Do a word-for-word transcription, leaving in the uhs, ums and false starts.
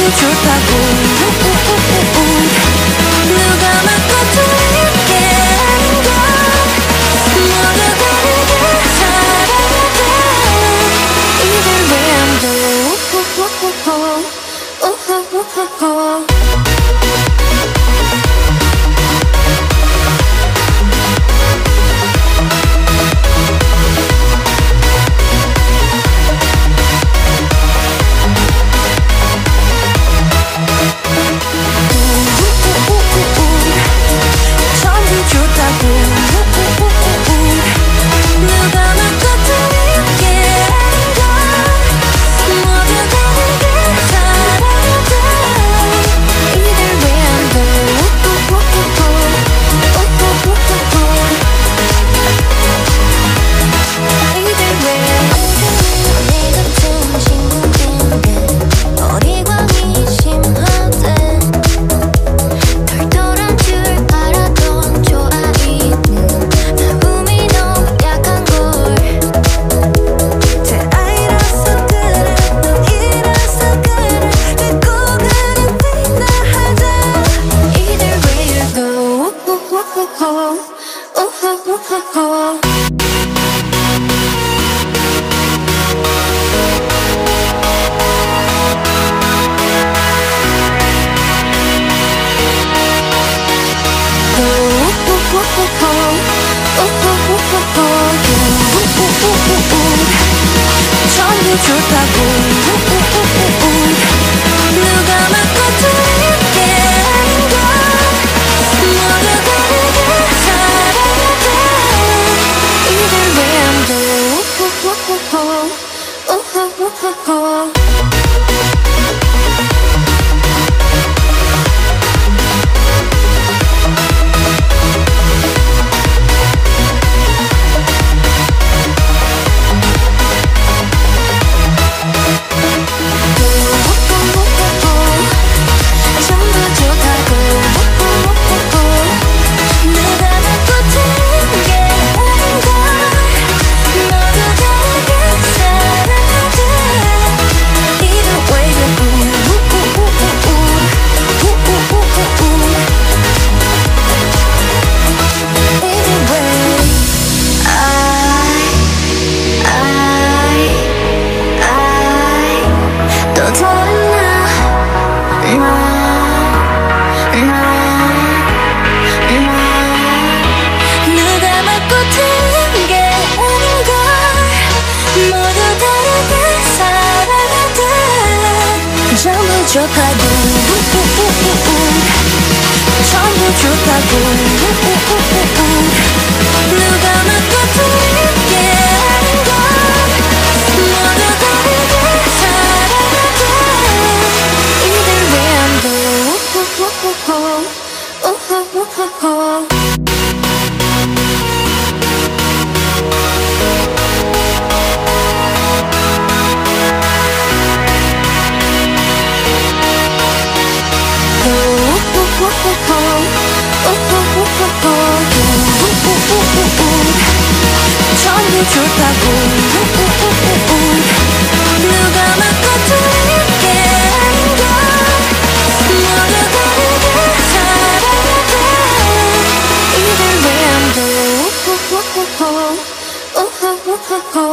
전부 좋다고 누가 맞고 틀리게 하는 걸 모두 다르게 살아야 돼. 이들 왜 안 돼? 전부 좋다고 누가 맞고 틀리게 하는 걸 모두 다르게 살아야 돼. 이들 왜 안 돼? 전부 좋다고 전부 좋다고 누가 맞고 틀리게 하는 걸 모두 다르게 살아야 돼. 이들 왜 안 돼? 전부 좋다고 누가 맞고 틀리게 하는 걸 모두 다르게 살아야 돼. 이들 왜 안 돼?